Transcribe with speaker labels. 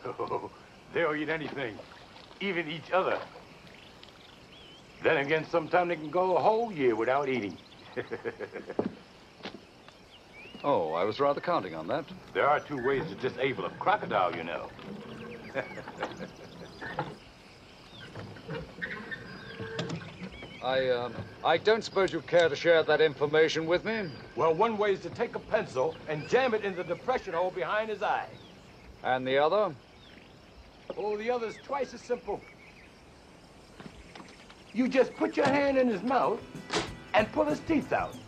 Speaker 1: They'll eat anything, even each other. Then again, sometimes they can go a whole year without eating.
Speaker 2: Oh, I was rather counting on that.
Speaker 1: There are two ways to disable a crocodile, you know.
Speaker 2: I don't suppose you care to share that information with me?
Speaker 1: Well, one way is to take a pencil and jam it in the depression hole behind his eye.
Speaker 2: And the other?
Speaker 1: Oh, the other's twice as simple. You just put your hand in his mouth and pull his teeth out.